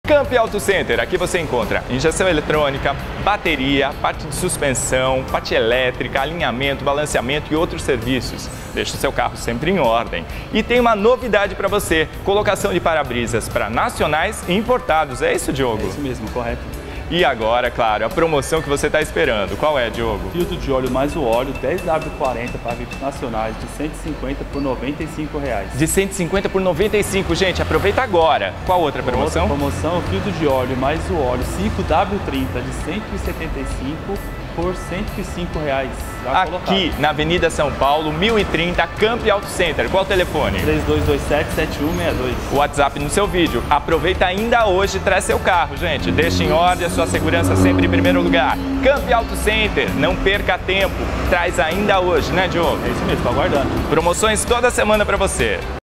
Camp Auto Center, aqui você encontra injeção eletrônica, bateria, parte de suspensão, parte elétrica, alinhamento, balanceamento e outros serviços. Deixe o seu carro sempre em ordem. E tem uma novidade para você, colocação de para-brisas para nacionais e importados. É isso, Diogo? É isso mesmo, correto. E agora, claro, a promoção que você está esperando. Qual é, Diogo? Filtro de óleo mais o óleo, 10W40 para veículos nacionais, de 150 por R$ 95. De 150 por 95, gente, aproveita agora. Qual outra promoção? Outra promoção, filtro de óleo mais o óleo 5W30 de 175 por R$ 105. Aqui na Avenida São Paulo, 1030, Camp Auto Center. Qual o telefone? 3227-7162. O WhatsApp no seu vídeo. Aproveita ainda hoje e traz seu carro, gente. Deixe em ordem a sua segurança sempre em primeiro lugar. Camp Auto Center, não perca tempo. Traz ainda hoje, né, Diogo? É isso mesmo, tô aguardando. Promoções toda semana para você.